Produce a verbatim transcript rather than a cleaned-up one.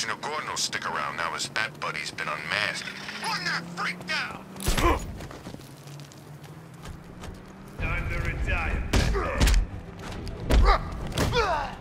know, Gordon will stick around now his bat buddy's been unmasked. Run that freak down! Time to retire.